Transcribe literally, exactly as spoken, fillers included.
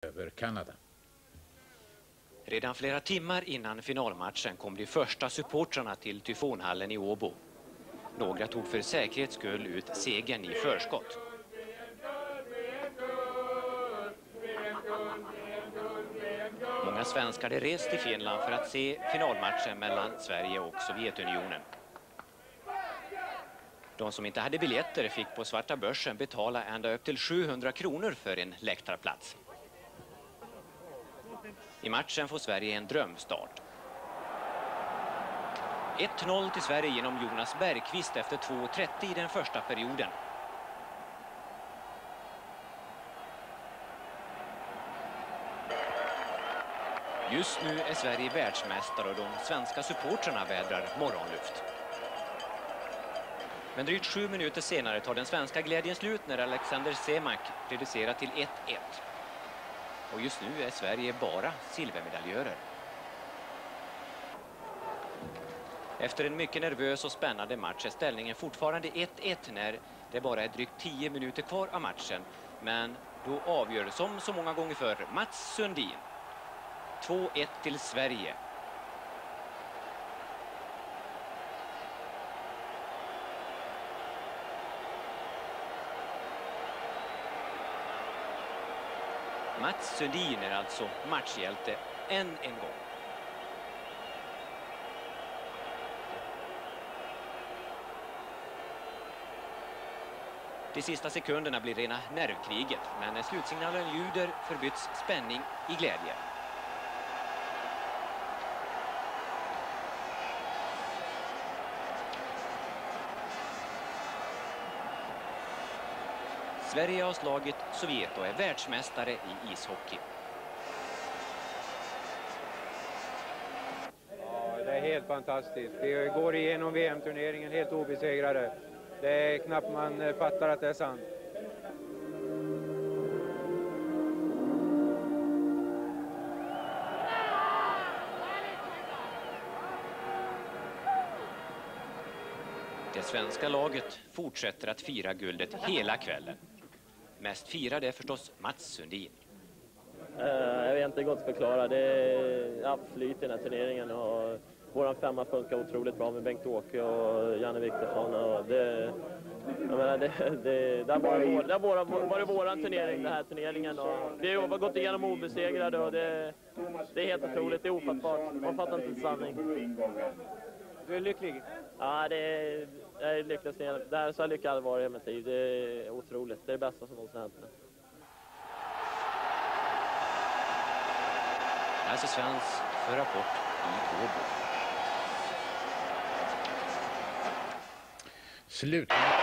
över Kanada. Redan flera timmar innan finalmatchen kom de första supportrarna till Tyfonhallen i Åbo. Några tog för säkerhets skull ut segern i förskott. Många svenskar hade rest till Finland för att se finalmatchen mellan Sverige och Sovjetunionen. De som inte hade biljetter fick på svarta börsen betala ända upp till sjuhundra kronor för en läktarplats. I matchen får Sverige en drömstart. ett noll till Sverige genom Jonas Bergqvist efter två trettio i den första perioden. Just nu är Sverige världsmästare och de svenska supportrarna vädrar morgonluft. Men drygt sju minuter senare tar den svenska glädjen slut när Alexander Semak reducerar till ett ett. Och just nu är Sverige bara silvermedaljörer. Efter en mycket nervös och spännande match är ställningen fortfarande ett ett när det bara är drygt tio minuter kvar av matchen. Men då avgör, som så många gånger förr, Mats Sundin. två ett till Sverige. Mats Sundin är alltså matchhjälte än en gång. De sista sekunderna blir rena nervkriget, men när slutsignalen ljuder förbyts spänning i glädje. Sverige har slagit Sovjet och är världsmästare i ishockey. Ja, det är helt fantastiskt. Vi går igenom V M-turneringen helt obesegrade. Det är knappt man fattar att det är sant. Det svenska laget fortsätter att fira guldet hela kvällen. Mest firade är förstås Mats Sundin. Uh, jag vet inte gott att förklara. Det är ja, flyt i den här turneringen. Och våran femma funkar otroligt bra med Bengt-Åke och Janne Viktorsson. Och det, jag menar, det, det, det har varit, det har varit, varit våran turnering, den här turneringen. Och vi har gått igenom obesegrade och det, det är helt otroligt. Det är ofattbart. Man fattar inte sanning. Du är lycklig? Ja, det är, jag är lycklig. Det här är så lyckad allvar i mitt liv. Det är otroligt. Det är det bästa som någonsin hänt. Lasse Svens för Rapport i Åbo. Slut.